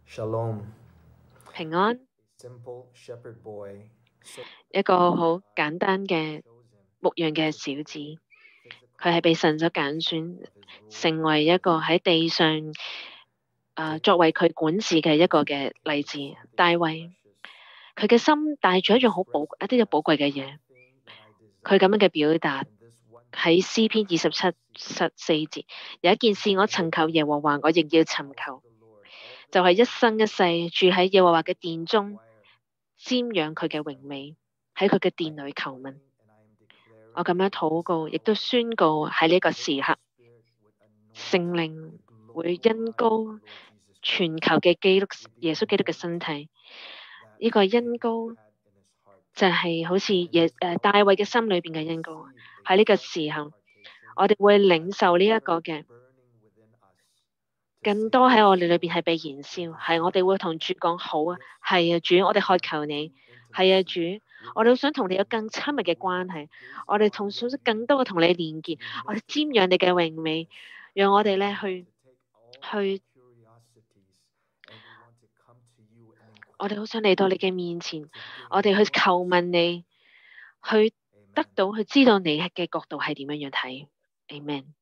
Shalom. 平安， Simple shepherd boy, so 一個好簡單嘅 chosen 牧羊嘅小子，佢係被神所揀選，成為一個喺地上作為佢管治嘅一個嘅例子。大衛，佢嘅心帶住一種一啲嘅寶貴嘅嘢，佢咁樣嘅表達喺詩篇27:14節，有一件事我曾求耶和華，我亦要尋求，就係一生一世住喺耶和華嘅殿中，瞻仰佢嘅榮美，喺佢嘅殿裏求問。我咁樣禱告，亦都宣告喺呢個時刻，聖靈會恩膏全球嘅耶穌基督嘅身體。呢個恩膏就係好似大衛嘅心裏邊嘅恩膏。喺呢個時候，我哋會領受呢一個嘅更多喺我哋裏邊係被燃燒，係我哋會同主講好啊，係啊主，我哋渴求你，係啊主，我哋好想同你有更親密嘅關係，我哋想更多嘅同你連結，我哋瞻仰你嘅榮美，讓我哋咧去，我哋好想嚟到你嘅面前，我哋去求問你，去得到去知道你嘅角度係點樣樣睇，Amen。